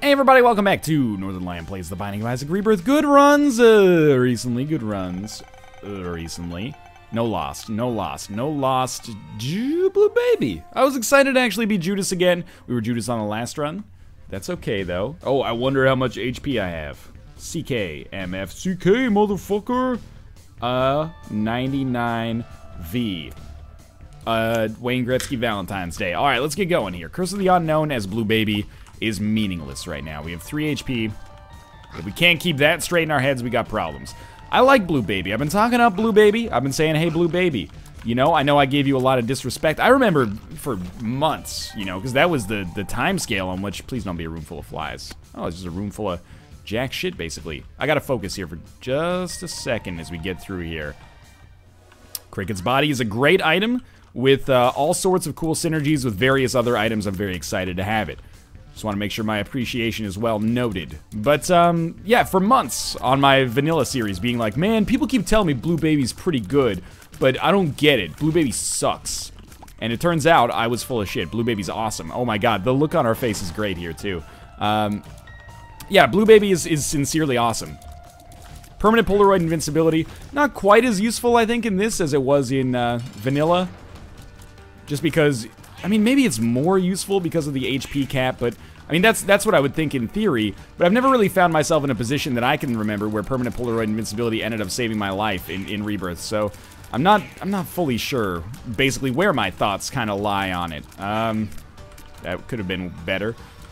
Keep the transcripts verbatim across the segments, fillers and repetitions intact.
Hey everybody, welcome back to Northern Lion Plays The Binding of Isaac Rebirth. Good runs, uh, recently, good runs, uh, recently. No lost, no lost, no lost, Ju Blue Baby. I was excited to actually be Judas again. We were Judas on the last run. That's okay though. Oh, I wonder how much H P I have. C K M F, C K motherfucker. Uh, ninety-nine V. Uh, Wayne Gretzky Valentine's Day. Alright, let's get going here. Curse of the Unknown as Blue Baby is meaningless right now. We have three H P. If we can't keep that straight in our heads, we got problems. I like Blue Baby. I've been talking up Blue Baby. I've been saying, hey, Blue Baby. You know, I know I gave you a lot of disrespect. I remember for months, you know, because that was the, the time scale on which... Please don't be a room full of flies. Oh, it's just a room full of jack shit, basically. I gotta focus here for just a second as we get through here. Cricket's Body is a great item with uh, all sorts of cool synergies with various other items. I'm very excited to have it. Just want to make sure my appreciation is well noted. But, um, yeah, for months on my vanilla series being like, man, people keep telling me Blue Baby's pretty good, but I don't get it. Blue Baby sucks. And it turns out I was full of shit. Blue Baby's awesome. Oh my god, the look on our face is great here, too. Um, yeah, Blue Baby is, is sincerely awesome. Permanent Polaroid Invincibility, not quite as useful, I think, in this as it was in uh, vanilla. Just because... I mean, maybe it's more useful because of the H P cap, but, I mean, that's that's what I would think in theory, but I've never really found myself in a position that I can remember where permanent Polaroid Invincibility ended up saving my life in, in Rebirth, so I'm not, I'm not fully sure, basically, where my thoughts kind of lie on it. Um, that could have been better.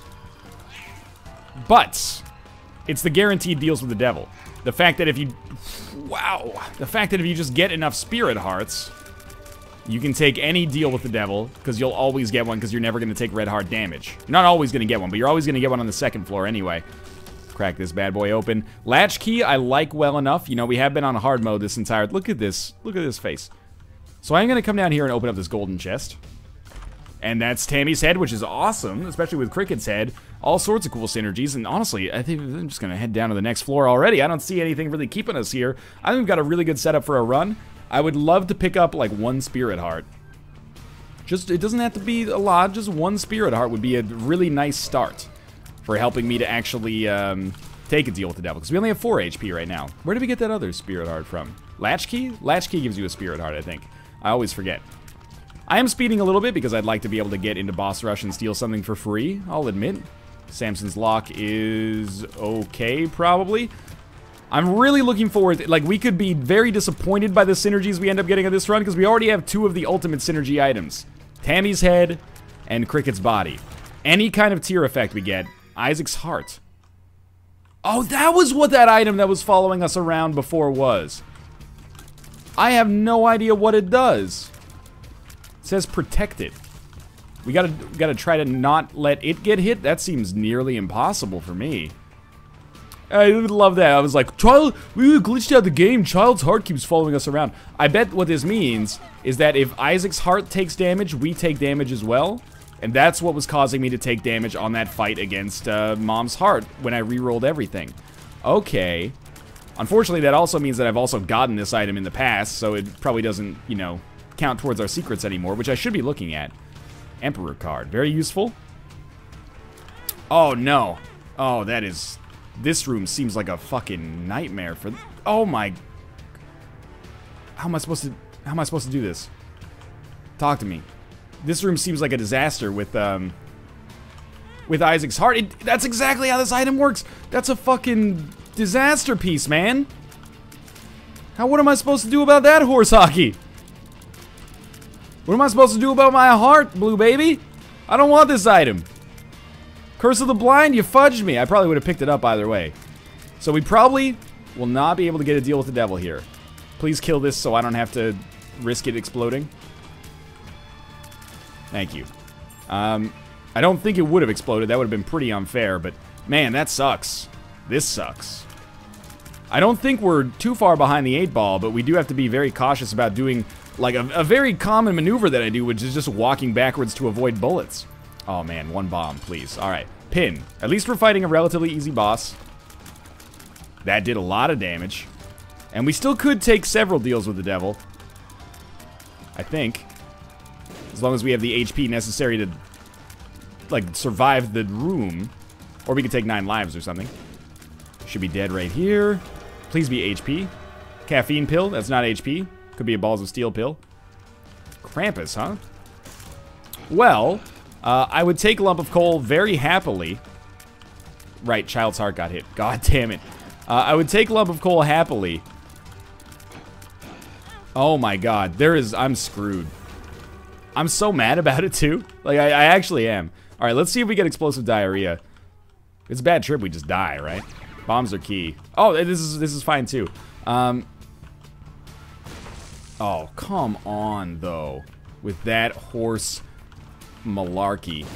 But, it's the guaranteed deals with the devil. The fact that if you, wow, the fact that if you just get enough spirit hearts, you can take any deal with the devil, because you'll always get one, because you're never going to take red heart damage. You're not always going to get one, but you're always going to get one on the second floor anyway. Crack this bad boy open. Latchkey, I like well enough. You know, we have been on hard mode this entire... Look at this. Look at this face. So I'm going to come down here and open up this golden chest. And that's Tammy's head, which is awesome, especially with Cricket's head. All sorts of cool synergies, and honestly, I think I'm just going to head down to the next floor already. I don't see anything really keeping us here. I think we've got a really good setup for a run. I would love to pick up, like, one spirit heart. Just, it doesn't have to be a lot, just one spirit heart would be a really nice start for helping me to actually um, take a deal with the devil, because we only have four H P right now. Where did we get that other spirit heart from? Latchkey? Latchkey gives you a spirit heart, I think. I always forget. I am speeding a little bit because I'd like to be able to get into boss rush and steal something for free, I'll admit. Samson's Lock is okay, probably. I'm really looking forward to, like, we could be very disappointed by the synergies we end up getting on this run, because we already have two of the ultimate synergy items. Tammy's head and Cricket's Body. Any kind of tier effect we get, Isaac's Heart. Oh, that was what that item that was following us around before was. I have no idea what it does. It says protected. We gotta, we gotta try to not let it get hit? That seems nearly impossible for me. I would love that. I was like, Child, we glitched out the game. Child's heart keeps following us around. I bet what this means is that if Isaac's heart takes damage, we take damage as well. And that's what was causing me to take damage on that fight against uh, Mom's heart when I re-rolled everything. Okay. Unfortunately, that also means that I've also gotten this item in the past, so it probably doesn't, you know, count towards our secrets anymore, which I should be looking at. Emperor card. Very useful. Oh, no. Oh, that is... This room seems like a fucking nightmare for... Oh my... How am I supposed to... How am I supposed to do this? Talk to me. This room seems like a disaster with, um... with Isaac's heart. It, that's exactly how this item works. That's a fucking disaster piece, man. How... What am I supposed to do about that horse hockey? What am I supposed to do about my heart, Blue Baby? I don't want this item. Curse of the Blind, you fudged me. I probably would have picked it up either way. So we probably will not be able to get a deal with the devil here. Please kill this so I don't have to risk it exploding. Thank you. Um, I don't think it would have exploded. That would have been pretty unfair, but man, that sucks. This sucks. I don't think we're too far behind the eight ball, but we do have to be very cautious about doing like a, a very common maneuver that I do, which is just walking backwards to avoid bullets. Oh man, one bomb, please. Alright, pin. At least we're fighting a relatively easy boss. That did a lot of damage. And we still could take several deals with the devil. I think. As long as we have the H P necessary to, like, survive the room. Or we could take nine lives or something. Should be dead right here. Please be H P. Caffeine pill, that's not H P. Could be a balls of steel pill. Krampus, huh? Well, uh, I would take a lump of coal very happily. Right, child's heart got hit. God damn it. Uh, I would take a lump of coal happily. Oh my god, there is, I'm screwed. I'm so mad about it too. Like, I, I actually am. Alright, let's see if we get explosive diarrhea. If it's a bad trip, we just die, right? Bombs are key. Oh, this is, this is fine too. Um... Oh, come on, though. With that horse malarkey.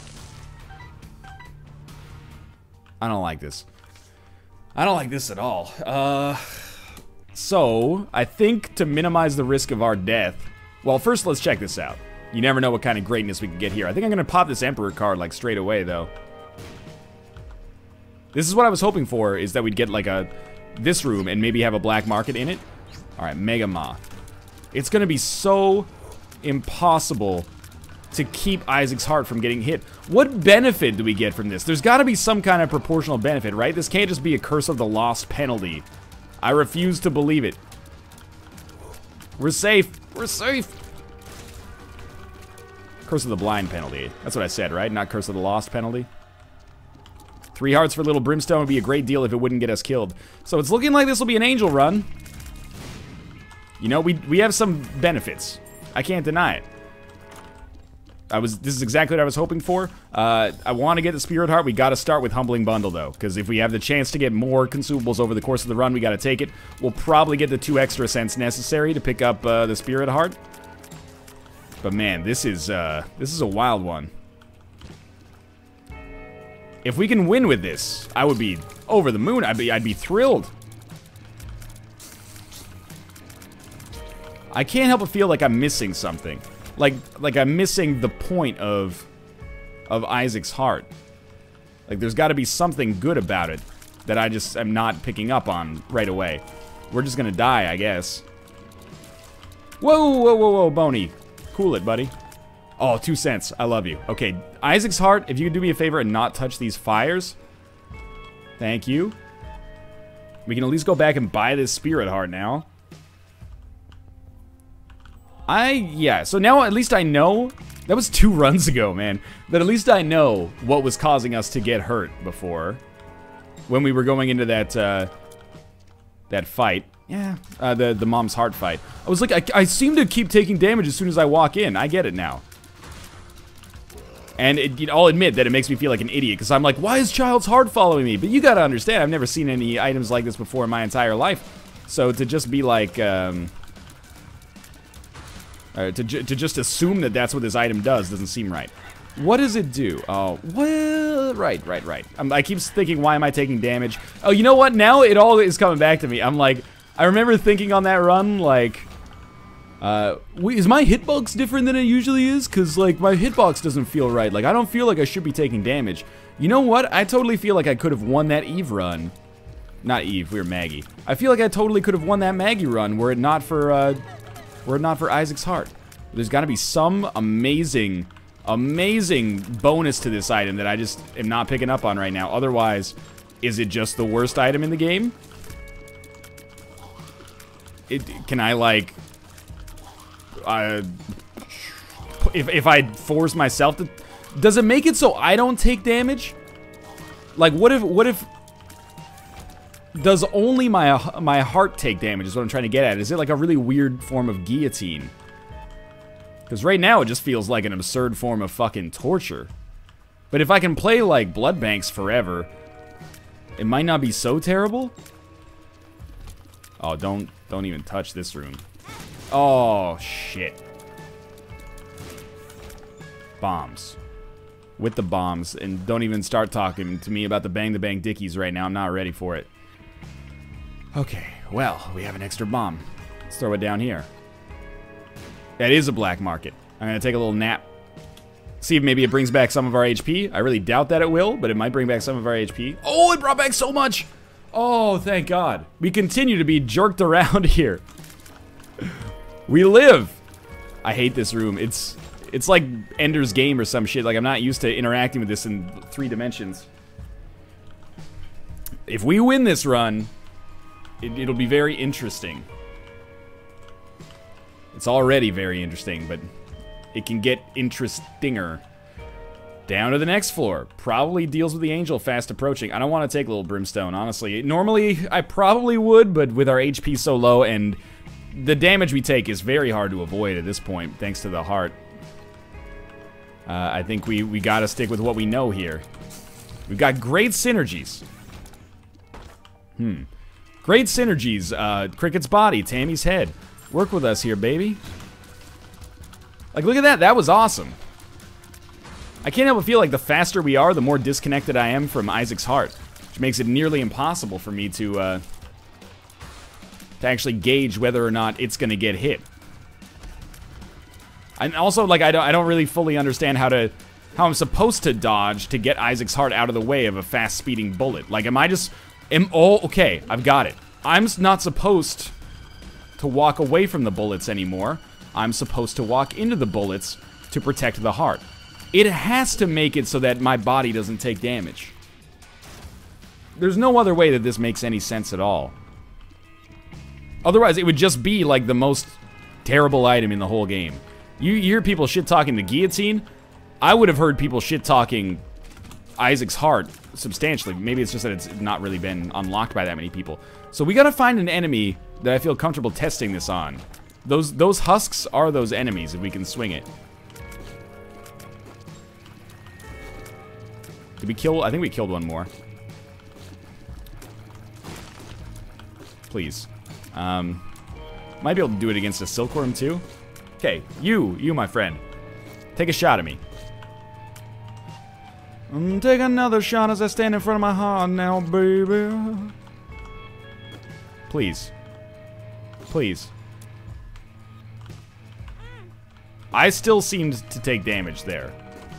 I don't like this. I don't like this at all. Uh, so, I think to minimize the risk of our death... Well, first let's check this out. You never know what kind of greatness we can get here. I think I'm going to pop this Emperor card, like, straight away, though. This is what I was hoping for, is that we'd get, like, a... this room and maybe have a black market in it. Alright, Mega Moth. It's gonna be so impossible to keep Isaac's heart from getting hit. What benefit do we get from this? There's gotta be some kind of proportional benefit, right? This can't just be a Curse of the Lost penalty. I refuse to believe it. We're safe. We're safe. Curse of the Blind penalty. That's what I said, right? Not Curse of the Lost penalty. Three hearts for Little Brimstone would be a great deal if it wouldn't get us killed. So it's looking like this will be an angel run. You know, we, we have some benefits. I can't deny it. I was, this is exactly what I was hoping for. Uh, I want to get the Spirit Heart. We got to start with Humbling Bundle, though. Because if we have the chance to get more consumables over the course of the run, we got to take it. We'll probably get the two extra cents necessary to pick up uh, the Spirit Heart. But man, this is, uh, this is a wild one. If we can win with this, I would be over the moon. I'd be, I'd be thrilled. I can't help but feel like I'm missing something. Like, like I'm missing the point of, of Isaac's heart. Like, there's got to be something good about it that I just am not picking up on right away. We're just gonna die, I guess. Whoa, whoa, whoa, whoa, Boney. Cool it, buddy. Oh, two cents. I love you. Okay, Isaac's heart, if you could do me a favor and not touch these fires. Thank you. We can at least go back and buy this Spirit Heart now. I, yeah, so now at least I know, that was two runs ago, man, but at least I know what was causing us to get hurt before, when we were going into that, uh, that fight, yeah, uh, the, the mom's heart fight. I was like, I, I seem to keep taking damage as soon as I walk in, I get it now. And it, I'll admit that it makes me feel like an idiot, because I'm like, why is Child's Heart following me? But you gotta understand, I've never seen any items like this before in my entire life, so to just be like, um... Uh, to, ju to just assume that that's what this item does doesn't seem right. What does it do? Oh, well, right, right, right. I'm, I keep thinking, why am I taking damage? Oh, you know what? Now it all is coming back to me. I'm like, I remember thinking on that run, like, uh, wait, is my hitbox different than it usually is? Because, like, my hitbox doesn't feel right. Like, I don't feel like I should be taking damage. You know what? I totally feel like I could have won that Eve run. Not Eve, we were Maggie. I feel like I totally could have won that Maggie run were it not for, uh... were it not for Isaac's heart. There's got to be some amazing, amazing bonus to this item that I just am not picking up on right now. Otherwise, is it just the worst item in the game? It, can I, like... Uh, if, if I force myself to... Does it make it so I don't take damage? Like, what if... What if... Does only my my heart take damage is what I'm trying to get at. Is it like a really weird form of guillotine? Because right now it just feels like an absurd form of fucking torture. But if I can play like blood banks forever, it might not be so terrible. Oh, don't don't even touch this room. Oh shit. Bombs. With the bombs, and don't even start talking to me about the bang the bang dickies right now. I'm not ready for it. Okay, well, we have an extra bomb. Let's throw it down here. That is a black market. I'm gonna take a little nap. See if maybe it brings back some of our H P. I really doubt that it will, but it might bring back some of our H P. Oh, it brought back so much! Oh, thank God. We continue to be jerked around here. We live! I hate this room. It's it's like Ender's Game or some shit. Like, I'm not used to interacting with this in three dimensions. If we win this run, it, it'll be very interesting. It's already very interesting, but it can get interestinger. Down to the next floor. Probably deals with the angel fast approaching. I don't want to take little brimstone, honestly. Normally, I probably would, but with our H P so low and the damage we take is very hard to avoid at this point, thanks to the heart. Uh, I think we, we gotta stick with what we know here. We've got great synergies. Hmm. Great synergies. Uh, Cricket's body, Tammy's head. Work with us here, baby. Like, look at that. That was awesome. I can't help but feel like the faster we are, the more disconnected I am from Isaac's heart, which makes it nearly impossible for me to, uh, to actually gauge whether or not it's gonna get hit. And also, like, I don't, I don't really fully understand how to, how I'm supposed to dodge to get Isaac's heart out of the way of a fast-speeding bullet. Like, am I just, am, oh, okay, I've got it. I'm not supposed to walk away from the bullets anymore. I'm supposed to walk into the bullets to protect the heart. It has to make it so that my body doesn't take damage. There's no other way that this makes any sense at all. Otherwise, it would just be like the most terrible item in the whole game. You hear people shit-talking the guillotine. I would have heard people shit-talking Isaac's heart substantially. Maybe it's just that it's not really been unlocked by that many people. So we gotta find an enemy that I feel comfortable testing this on. Those, those husks are those enemies if we can swing it. Did we kill? I think we killed one more. Please. Um, might be able to do it against a silkworm too. Okay, you, you my friend. Take a shot at me. Um, take another shot as I stand in front of my heart now, baby. Please. Please. I still seemed to take damage there.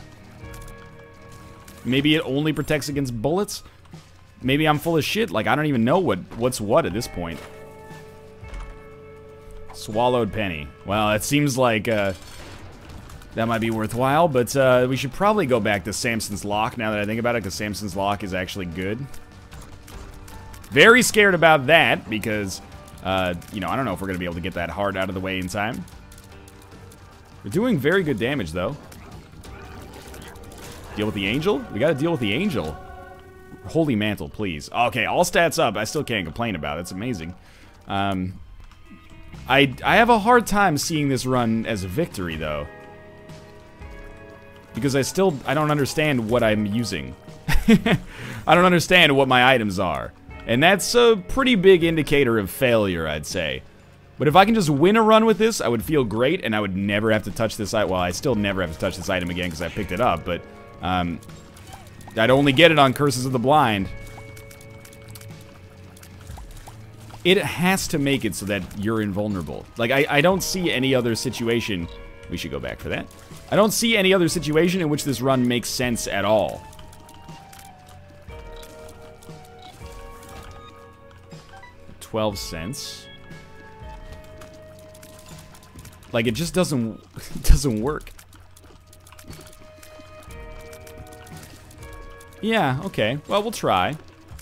Maybe it only protects against bullets? Maybe I'm full of shit. Like, I don't even know what what's what at this point. Swallowed penny. Well, it seems like uh, that might be worthwhile, but uh, we should probably go back to Samson's Lock now that I think about it, because Samson's Lock is actually good. Very scared about that, because, uh, you know, I don't know if we're going to be able to get that heart out of the way in time. We're doing very good damage, though. Deal with the angel? We gotta deal with the angel. Holy mantle, please. Okay, all stats up. I still can't complain about it. It's amazing. Um, I, I have a hard time seeing this run as a victory, though. Because I still, I don't understand what I'm using. I don't understand what my items are. And that's a pretty big indicator of failure, I'd say. But if I can just win a run with this, I would feel great, and I would never have to touch this item. Well, I still never have to touch this item again because I picked it up, but um, I'd only get it on Curses of the Blind. It has to make it so that you're invulnerable. Like, I, I don't see any other situation. We should go back for that. I don't see any other situation in which this run makes sense at all. twelve cents. Like, it just doesn't, it doesn't work. Yeah, okay. Well, we'll try.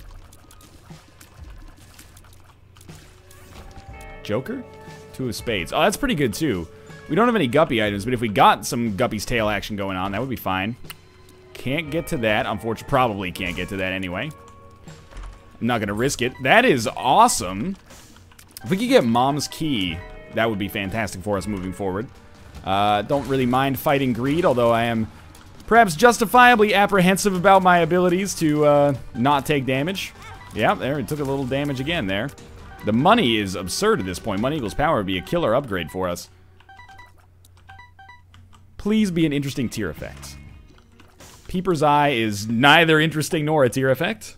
Joker? Two of spades. Oh, that's pretty good, too. We don't have any guppy items, but if we got some guppy's tail action going on, that would be fine. Can't get to that. Unfortunately, probably can't get to that anyway. I'm not going to risk it. That is awesome. If we could get Mom's Key, that would be fantastic for us moving forward. Uh, don't really mind fighting greed, although I am perhaps justifiably apprehensive about my abilities to uh, not take damage. Yeah, there, it took a little damage again there. The money is absurd at this point. Money equals power would be a killer upgrade for us. Please be an interesting tier effect. Peeper's Eye is neither interesting nor a tier effect.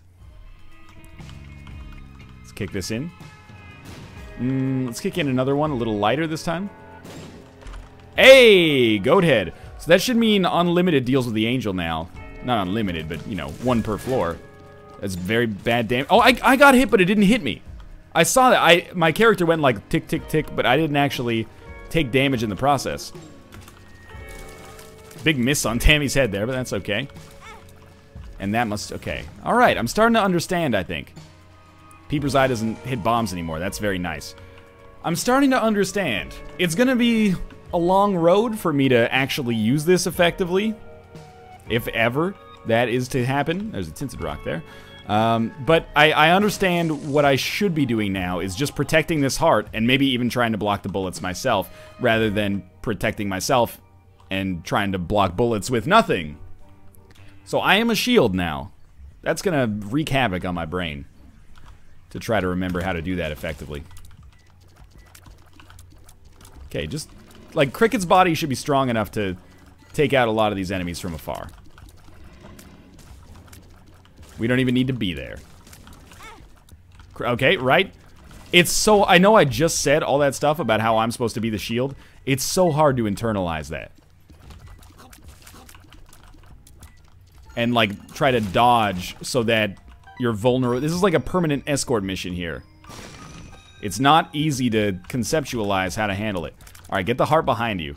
Let's kick this in. Mm, let's kick in another one, a little lighter this time. Hey, Goat Head. So that should mean unlimited deals with the angel now. Not unlimited, but, you know, one per floor. That's very bad damage. Oh, I, I got hit, but it didn't hit me. I saw that. I My character went like tick, tick, tick, but I didn't actually take damage in the process. Big miss on Tammy's head there, but that's okay. And that must... Okay. Alright, I'm starting to understand, I think. Peeper's Eye doesn't hit bombs anymore. That's very nice. I'm starting to understand. It's gonna be a long road for me to actually use this effectively. If ever that is to happen. There's a tinted rock there. Um, but I, I understand what I should be doing now is just protecting this heart and maybe even trying to block the bullets myself rather than protecting myself and trying to block bullets with nothing. So I am a shield now. That's gonna wreak havoc on my brain to try to remember how to do that effectively. Okay, just like Cricket's body should be strong enough to take out a lot of these enemies from afar. We don't even need to be there. Okay, right? It's so... I know I just said all that stuff about how I'm supposed to be the shield. It's so hard to internalize that. And, like, try to dodge so that you're vulnerable. This is like a permanent escort mission here. It's not easy to conceptualize how to handle it. Alright, get the heart behind you.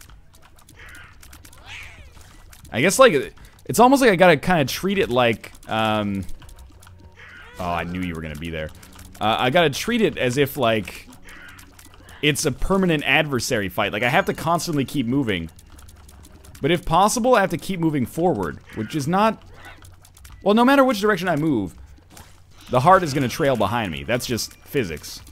I guess, like... It's almost like I gotta kind of treat it like, um... oh, I knew you were gonna be there. Uh, I gotta treat it as if, like, it's a permanent adversary fight. Like, I have to constantly keep moving. But if possible, I have to keep moving forward, which is not... Well, no matter which direction I move, the heart is gonna trail behind me. That's just physics.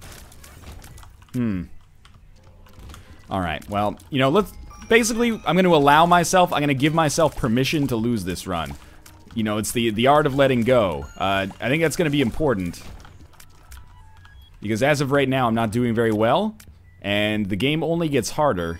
Hmm. Alright, well, you know, let's... Basically, I'm going to allow myself, I'm going to give myself permission to lose this run. You know, it's the, the art of letting go. Uh, I think that's going to be important. Because as of right now, I'm not doing very well. And the game only gets harder.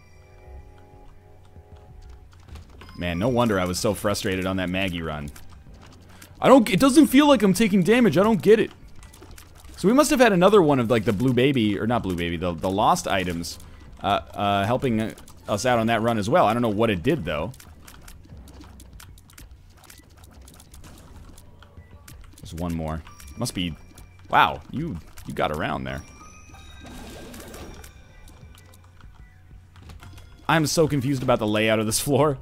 Man, no wonder I was so frustrated on that Maggie run. I don't, it doesn't feel like I'm taking damage, I don't get it. So we must have had another one of like the Blue Baby, or not Blue Baby, the, the lost items. Uh, uh, helping us out on that run as well. I don't know what it did, though. There's one more. Must be... Wow, you, you got around there. I'm so confused about the layout of this floor.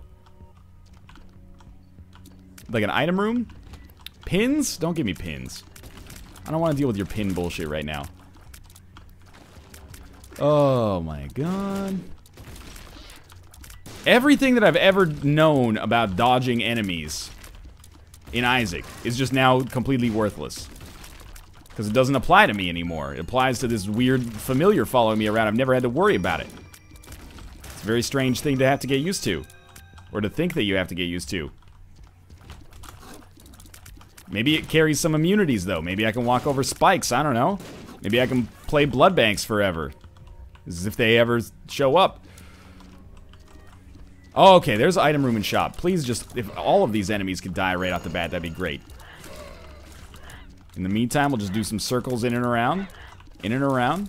Like an item room? Pins? Don't give me pins. I don't want to deal with your pin bullshit right now. Oh my god. Everything that I've ever known about dodging enemies in Isaac is just now completely worthless. Because it doesn't apply to me anymore. It applies to this weird familiar following me around. I've never had to worry about it. It's a very strange thing to have to get used to. Or to think that you have to get used to. Maybe it carries some immunities, though. Maybe I can walk over spikes. I don't know. Maybe I can play blood banks forever. As if they ever show up. Oh, okay, there's item room and shop. Please just, if all of these enemies could die right off the bat, that'd be great. In the meantime, we'll just do some circles in and around. In and around.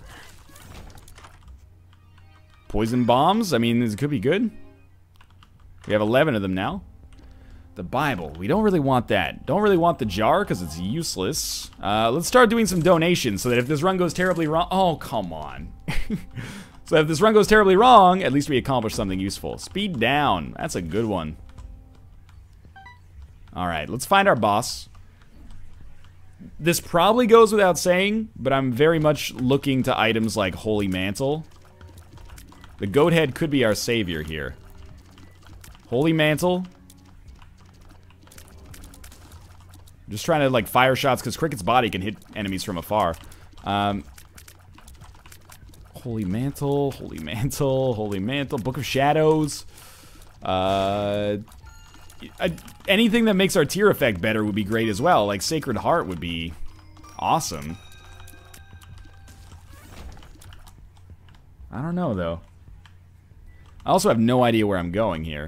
Poison bombs, I mean, this could be good. We have eleven of them now. The Bible, we don't really want that. Don't really want the jar, because it's useless. Uh, let's start doing some donations, so that if this run goes terribly wrong... Oh, come on. So if this run goes terribly wrong, at least we accomplish something useful. Speed down. That's a good one. Alright, let's find our boss. This probably goes without saying, but I'm very much looking to items like Holy Mantle. The goat head could be our savior here. Holy Mantle. I'm just trying to like fire shots because Cricket's body can hit enemies from afar. Um... Holy Mantle, Holy Mantle, Holy Mantle, Book of Shadows. Uh, I, anything that makes our tear effect better would be great as well. Like Sacred Heart would be awesome. I don't know, though. I also have no idea where I'm going here.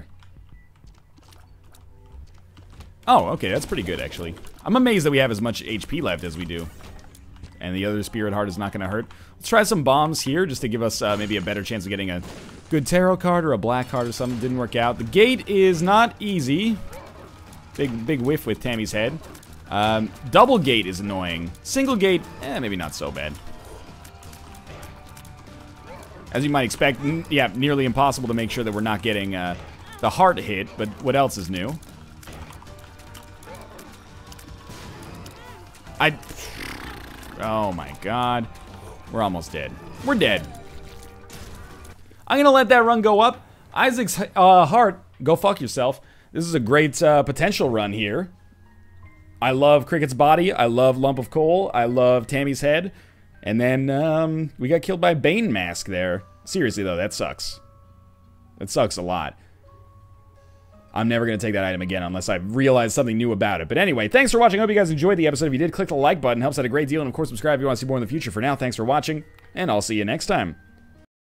Oh, okay, that's pretty good, actually. I'm amazed that we have as much H P left as we do. And the other Spirit Heart is not going to hurt. Let's try some bombs here, just to give us uh, maybe a better chance of getting a good tarot card or a black card or something. Didn't work out. The gate is not easy. Big, big whiff with Tammy's head. Um, double gate is annoying. Single gate, eh, maybe not so bad. As you might expect, yeah, nearly impossible to make sure that we're not getting uh, the heart hit, but what else is new? I... Oh my god. We're almost dead. We're dead. I'm gonna let that run go up. Isaac's uh, heart, go fuck yourself. This is a great uh, potential run here. I love Cricket's body. I love Lump of Coal. I love Tammy's head. And then um, we got killed by Bane Mask there. Seriously though, that sucks. That sucks a lot. I'm never going to take that item again unless I realize something new about it. But anyway, thanks for watching. I hope you guys enjoyed the episode. If you did, click the like button. Helps out a great deal. And of course, subscribe if you want to see more in the future. For now, thanks for watching. And I'll see you next time.